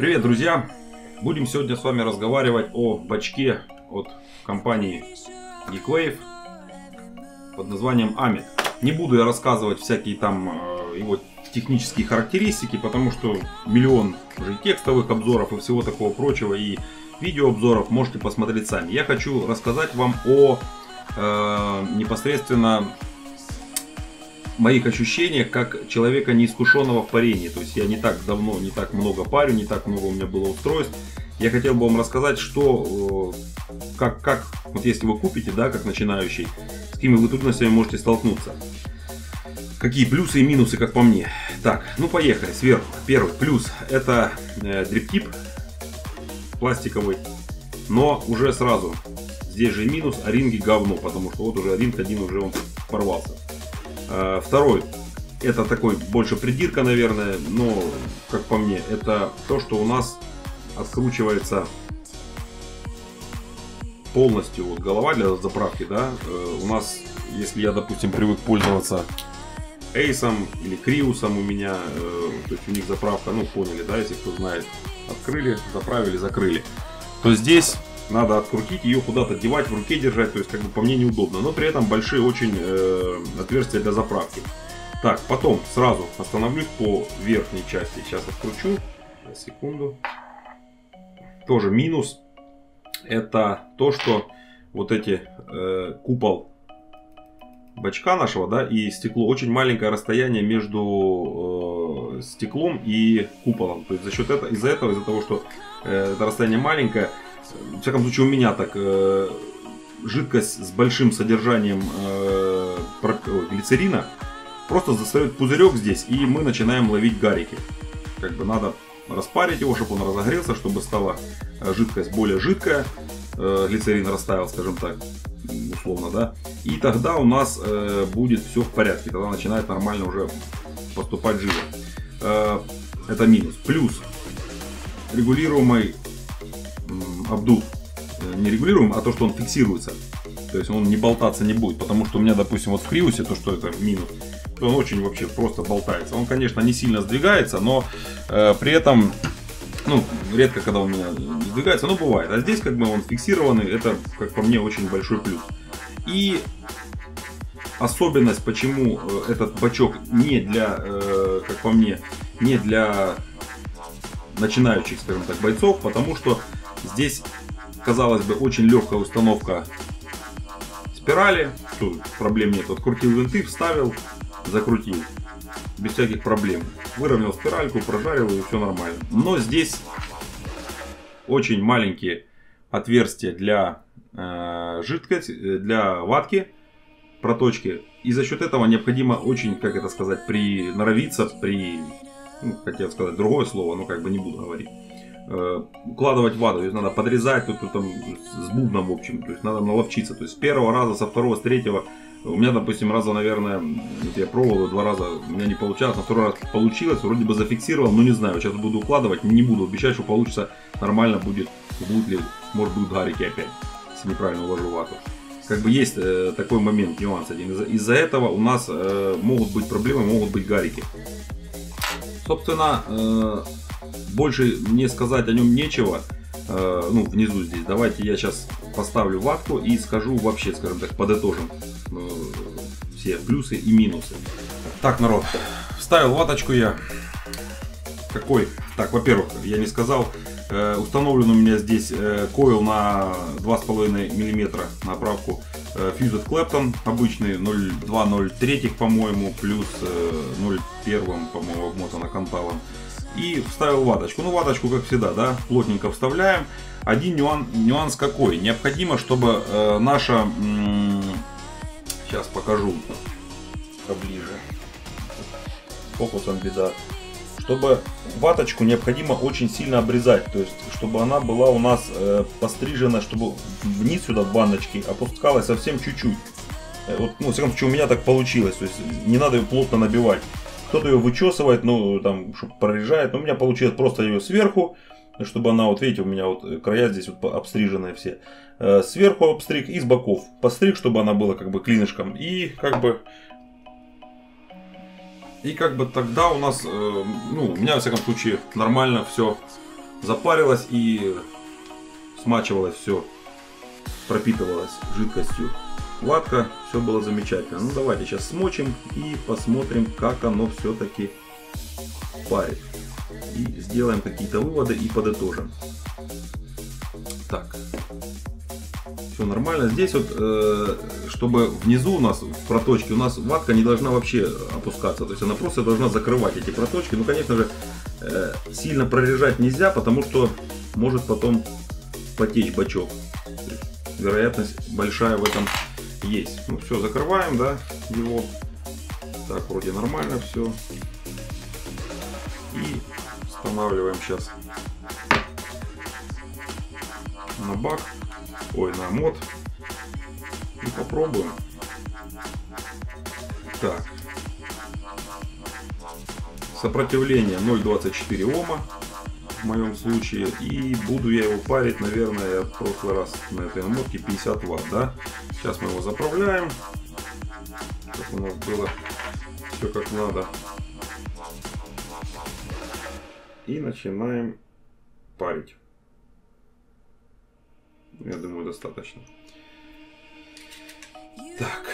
Привет, друзья! Будем сегодня с вами разговаривать о бачке от компании Geekwave под названием Amit. Не буду я рассказывать всякие там его технические характеристики, потому что миллион уже текстовых обзоров и всего такого прочего, и видеообзоров можете посмотреть сами. Я хочу рассказать вам о непосредственно моих ощущениях как человека неискушенного в парении. То есть я не так давно, не так много парю, не так много у меня было устройств. Я хотел бы вам рассказать, что как вот если вы купите, да, как начинающий, с какими вы трудностями можете столкнуться. Какие плюсы и минусы, как по мне. Так, ну поехали сверху. Первый плюс — это дриптип пластиковый, но уже сразу здесь же минус: о-ринги говно, потому что вот уже о-ринг один уже он порвался. Второй — это такой больше придирка, наверное, но как по мне, это то, что у нас откручивается полностью вот голова для заправки, да. У нас, если я, допустим, привык пользоваться Эйсом или Криусом, у меня, то есть у них заправка, ну поняли, да, если кто знает, открыли, заправили, закрыли, то здесь надо открутить ее, куда-то девать, в руке держать, то есть как бы по мне неудобно, но при этом большие очень отверстия для заправки. Так, потом сразу остановлюсь по верхней части, сейчас откручу, секунду. Тоже минус — это то, что вот эти купол бачка нашего, да, и стекло, очень маленькое расстояние между стеклом и куполом. То есть за счет этого, из-за того, что это расстояние маленькое, в всяком случае у меня так, жидкость с большим содержанием глицерина просто застает пузырек здесь, и мы начинаем ловить гарики. Как бы надо распарить его, чтобы он разогрелся, чтобы стала жидкость более жидкая, глицерин растаял, скажем так, условно, да, и тогда у нас будет все в порядке, тогда начинает нормально уже поступать жир. Это минус. Плюс регулируемый обдув, не регулируем, а то, что он фиксируется, то есть он не болтаться не будет, потому что у меня, допустим, вот в Криусе, то, что это минус, то он очень вообще просто болтается. Он, конечно, не сильно сдвигается, но при этом, ну, редко когда он у меня сдвигается, но бывает. А здесь как бы он фиксированный, это, как по мне, очень большой плюс. И особенность, почему этот бачок не для, как по мне, не для начинающих, скажем так, бойцов, потому что здесь, казалось бы, очень легкая установка спирали, тут проблем нет. Открутил винты, вставил, закрутил, без всяких проблем. Выровнял спиральку, прожарил, и все нормально. Но здесь очень маленькие отверстия для жидкости, для ватки, проточки. И за счет этого необходимо очень, как это сказать, приноровиться, ну, хотел сказать другое слово, но как бы не буду говорить. Укладывать вату, то есть надо подрезать тут там с бубном, в общем, то есть надо наловчиться. То есть с первого раза, со второго, с третьего. У меня, допустим, раза, наверное, я пробовал, 2 раза у меня не получалось, на второй раз получилось, вроде бы зафиксировал, но не знаю, сейчас буду укладывать, не буду обещать, что получится нормально будет, будут ли, может, будут гарики опять, если неправильно уложу вату. Как бы есть такой момент, нюанс один. Из-за этого у нас могут быть проблемы, могут быть гарики. Собственно, больше мне сказать о нем нечего, ну, внизу здесь. Давайте я сейчас поставлю ватку и скажу вообще, скажем так, подытожим все плюсы и минусы. Так, народ, вставил ваточку я. Какой? Так, во-первых, я не сказал, установлен у меня здесь койл на 2,5 мм на оправку Fused Clapton, обычный 0,2-0,3, по-моему, плюс 0,1, по-моему, обмотано канталом. И вставил ваточку. Ну, ваточку, как всегда, да, плотненько вставляем. Один нюанс какой? Необходимо, чтобы наша... Сейчас покажу поближе. Фокусом беда. Чтобы ваточку необходимо очень сильно обрезать. То есть, чтобы она была у нас пострижена, чтобы вниз сюда в баночки опускалась совсем чуть-чуть. Вот, ну, в всяком случае, у меня так получилось. То есть, не надо ее плотно набивать. Кто-то ее вычесывает, ну, там, чтобы прорежает. Но у меня получилось просто ее сверху, чтобы она, вот видите, у меня вот края здесь вот обстриженные все. Сверху обстриг и с боков постриг, чтобы она была как бы клинышком. И как бы тогда у нас, ну, у меня, во всяком случае, нормально все запарилось и смачивалось все, пропитывалось жидкостью ватка, все было замечательно. Ну давайте сейчас смочим и посмотрим, как оно все-таки парит. И сделаем какие-то выводы и подытожим. Так, все нормально. Здесь вот, чтобы внизу у нас в проточке у нас ватка не должна вообще опускаться. То есть она просто должна закрывать эти проточки. Ну, конечно же, сильно прорежать нельзя, потому что может потом потечь бачок. Вероятность большая в этом есть. Ну все, закрываем, да, его. Так, вроде нормально все. И устанавливаем сейчас на бак, ой, на мод. И попробуем. Так. Сопротивление 0,24 Ома в моем случае. И буду я его парить, наверное, в прошлый раз на этой намотке 50 Вт, да. Сейчас мы его заправляем, чтобы у нас было все как надо. И начинаем парить. Я думаю, достаточно. Так.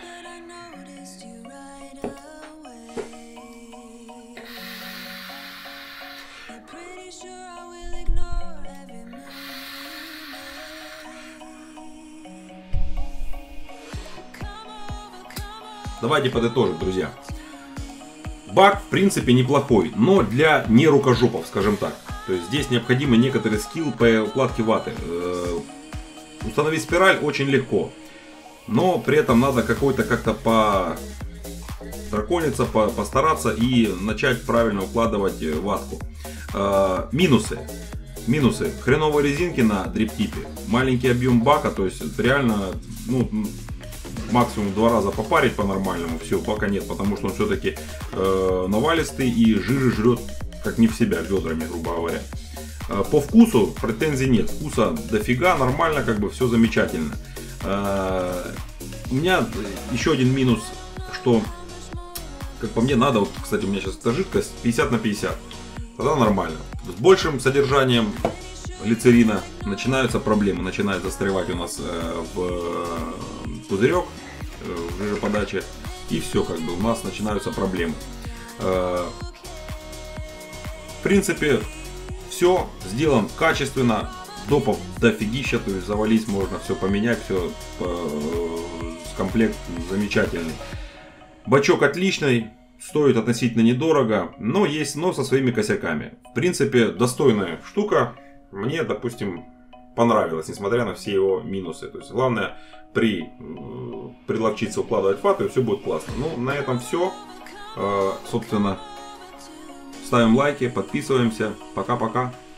Давайте подытожим, друзья. Бак в принципе неплохой, но для нерукожопов, скажем так. То есть здесь необходимы некоторые скилл по укладке ваты. Установить спираль очень легко, но при этом надо какой-то как-то подракониться, постараться и начать правильно укладывать ватку. Минусы. Минусы. Хреновые резинки на дрип-типе, маленький объем бака, то есть реально, ну, максимум 2 раза попарить по-нормальному, все, бака нет, потому что он все-таки навалистый и жижи жрет как не в себя, бедрами, грубо говоря. По вкусу претензий нет, вкуса дофига, нормально, как бы все замечательно. У меня еще один минус, что, как по мне, надо, вот, кстати, у меня сейчас эта жидкость 50 на 50, тогда нормально. С большим содержанием глицерина начинаются проблемы, начинает застревать у нас в пузырек в жижеподаче, и все, как бы у нас начинаются проблемы. В принципе, все сделан качественно, допов дофигища, то есть завалить можно, все поменять, все комплект замечательный. Бачок отличный, стоит относительно недорого, но есть но со своими косяками. В принципе, достойная штука, мне, допустим, понравилось, несмотря на все его минусы. То есть главное приловчиться укладывать вату, и все будет классно. Ну, на этом все. Собственно, ставим лайки, подписываемся. Пока-пока.